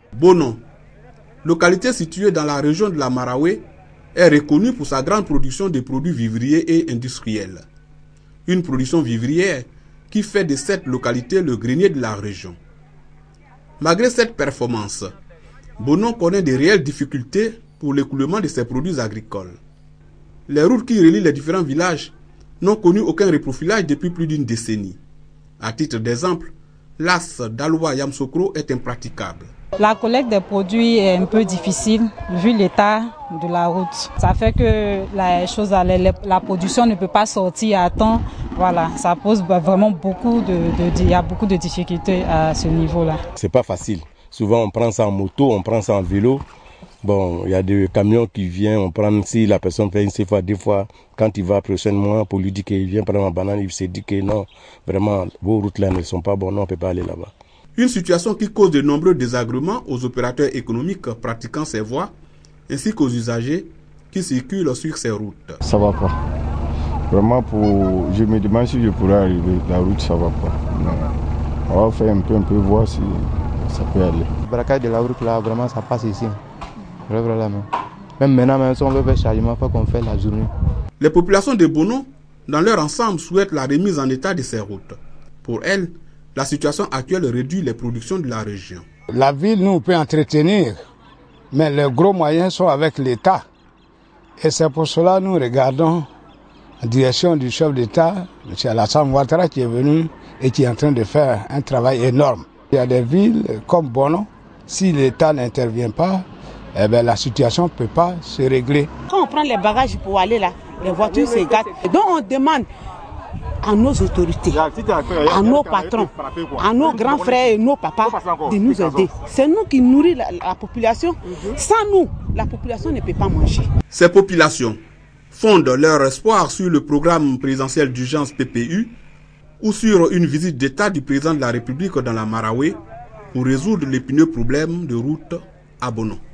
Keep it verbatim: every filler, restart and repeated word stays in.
Bonon, localité située dans la région de la Marawe, est reconnue pour sa grande production de produits vivriers et industriels. Une production vivrière qui fait de cette localité le grenier de la région. Malgré cette performance, Bonon connaît de réelles difficultés pour l'écoulement de ses produits agricoles. Les routes qui relient les différents villages n'ont connu aucun reprofilage depuis plus d'une décennie. À titre d'exemple, l'As d'Aloua-Yamsokro est impraticable. La collecte des produits est un peu difficile vu l'état de la route. Ça fait que la, chose, la production ne peut pas sortir à temps. Voilà, ça pose vraiment beaucoup de, de, il y a beaucoup de difficultés à ce niveau-là. C'est pas facile. Souvent on prend ça en moto, on prend ça en vélo. Bon, il y a des camions qui viennent, on prend, si la personne fait une fois, deux fois, quand il va prochainement pour lui dire qu'il vient prendre ma banane, il se dit que non, vraiment, vos routes là ne sont pas bonnes, on ne peut pas aller là-bas. Une situation qui cause de nombreux désagréments aux opérateurs économiques pratiquant ces voies, ainsi qu'aux usagers qui circulent sur ces routes. Ça va pas. Vraiment, pour, je me demande si je pourrais arriver, la route ça va pas. Non. On va faire un peu, un peu voir si ça peut aller. Le braquage de la route là, vraiment ça passe ici. Même maintenant, même si on veut faire chargement, il faut qu'on fait la journée. Les populations de Bonon, dans leur ensemble, souhaitent la remise en état de ces routes. Pour elles, la situation actuelle réduit les productions de la région. La ville nous peut entretenir, mais les gros moyens sont avec l'État. Et c'est pour cela que nous regardons en direction du chef d'État, M. Alassane Ouattara, qui est venu et qui est en train de faire un travail énorme. Il y a des villes comme Bonon, si l'État n'intervient pas, eh bien, la situation ne peut pas se régler. Quand on prend les bagages pour aller là, les voitures se gâtent. Donc on demande à nos autorités, à nos patrons, à nos grands frères et nos papas de nous aider. C'est nous qui nourrissons la, la population. Sans nous, la population ne peut pas manger. Ces populations fondent leur espoir sur le programme présidentiel d'urgence P P U ou sur une visite d'État du président de la République dans la Marawe pour résoudre l'épineux problème de route à Bonon.